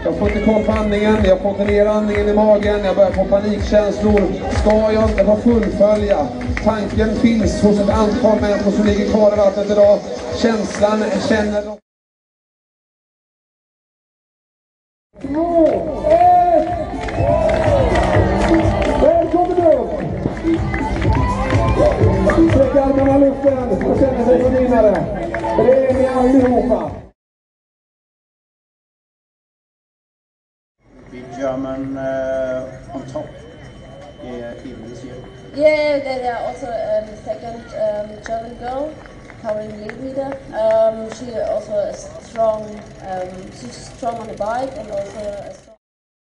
Jag får inte koll på andningen, jag får inte ner andningen i magen, jag börjar få panikkänslor. Ska jag inte få fullfölja? Tanken finns hos ett antal människor som ligger kvar i vattnet idag. Känslan känner de. 2, 1! Välkommen upp! Sträck armarna i luften och känner sig som vinnare. För det är ni allihopa. German on top even this year. Yeah, there are also second German girl, Karin Lehwieder. She also is strong. She's strong on the bike and also a strong.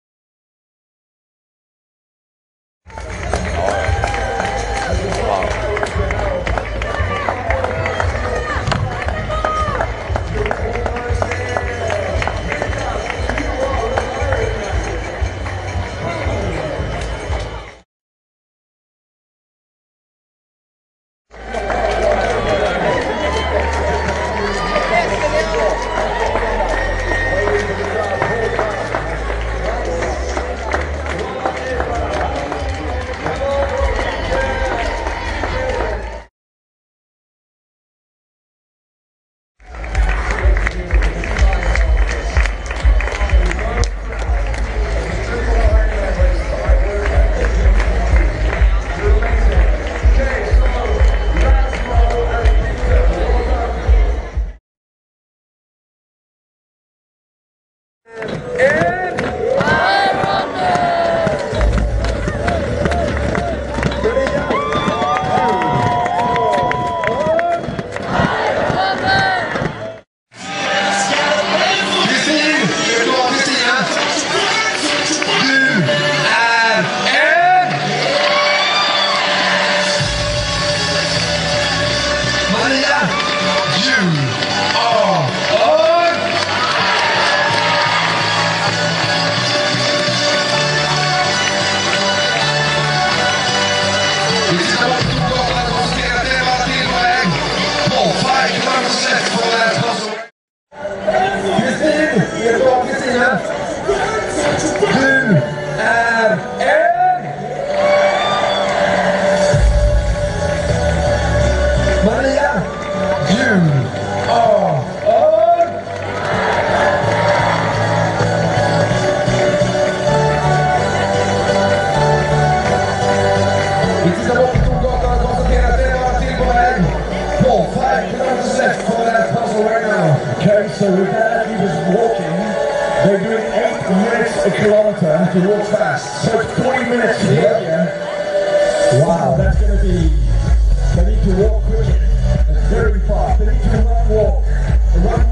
So with that, he was walking. They're doing 8 minutes a kilometer to walk fast. So it's 40 minutes to get here. Wow, that's going to be... They need to walk quickly. That's very fast. They need to run, walk.